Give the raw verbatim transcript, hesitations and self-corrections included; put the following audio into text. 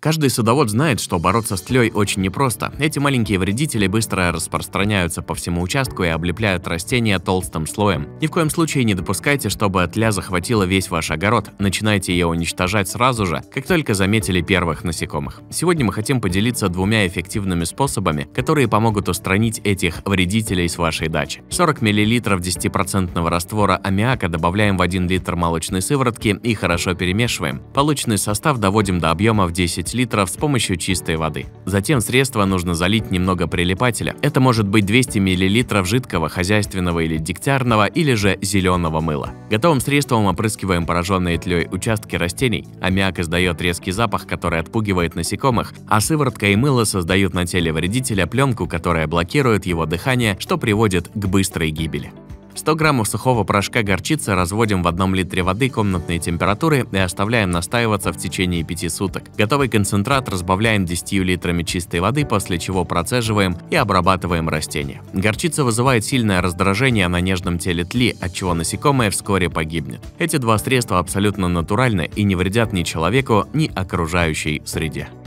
Каждый садовод знает, что бороться с тлей очень непросто. Эти маленькие вредители быстро распространяются по всему участку и облепляют растения толстым слоем. Ни в коем случае не допускайте, чтобы тля захватила весь ваш огород. Начинайте ее уничтожать сразу же, как только заметили первых насекомых. Сегодня мы хотим поделиться двумя эффективными способами, которые помогут устранить этих вредителей с вашей дачи. сорок миллилитров десятипроцентного раствора аммиака добавляем в один литр молочной сыворотки и хорошо перемешиваем. Полученный состав доводим до объема в десять литров с помощью чистой воды. Затем в средство нужно залить немного прилипателя. Это может быть двести миллилитров жидкого, хозяйственного или дегтярного, или же зеленого мыла. Готовым средством опрыскиваем пораженные тлей участки растений. Аммиак издает резкий запах, который отпугивает насекомых, а сыворотка и мыло создают на теле вредителя пленку, которая блокирует его дыхание, что приводит к быстрой гибели. сто граммов сухого порошка горчицы разводим в одном литре воды комнатной температуры и оставляем настаиваться в течение пяти суток. Готовый концентрат разбавляем десятью литрами чистой воды, после чего процеживаем и обрабатываем растения. Горчица вызывает сильное раздражение на нежном теле тли, отчего насекомое вскоре погибнет. Эти два средства абсолютно натуральны и не вредят ни человеку, ни окружающей среде.